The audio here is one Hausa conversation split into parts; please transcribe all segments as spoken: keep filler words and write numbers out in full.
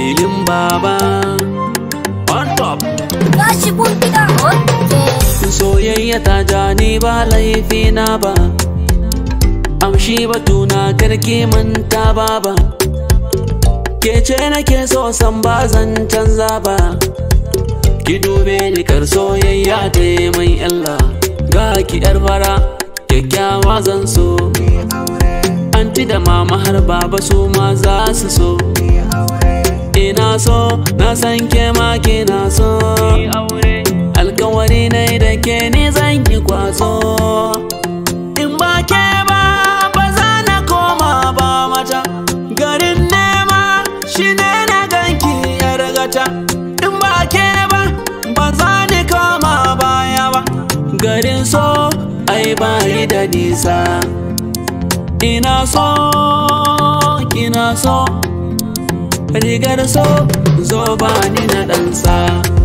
filin baba on top. Gashi kun gida Soyayya ta ja ni ba laifi na ba, amshi batuna karki manta baba. Ke ce nake so san ba zan canza ba, ki dube ni kar soyayya ta yi mai illa. Ga ki yar fara kyakkyawa zan so, anti da mama har baba su ma za su so. Ina so na san ke ma kina so, alkawari ne da ke ni zan yi kwazo. In ba ke ba ba za na koma ba mata, garin nema shi ne na ganki yar gata. In ba ke ba ba za ni koma baya ba, garin so ai ba yi da nisa. Ina so kina so, rigar so zo ba ni na ɗansa.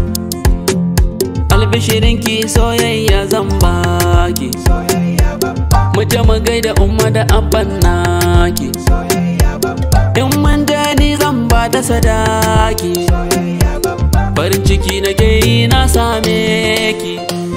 Albishirinki soyayya zan baki, mu je mu gaida umma da abban naki. In mun je ni zan ba da sadaki, farin ciki na ke yi na same ki.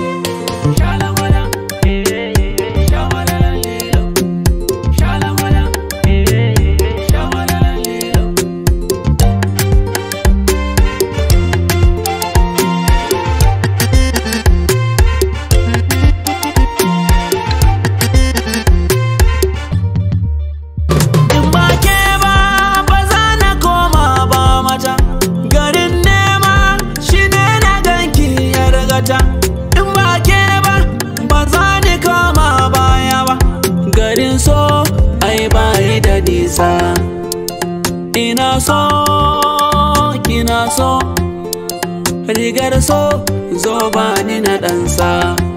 In ba ke ba ba za ni koma baya ba, garin so ai ba yi da nisa. Ina so kina so, rigar so zo ba ni na ɗansa.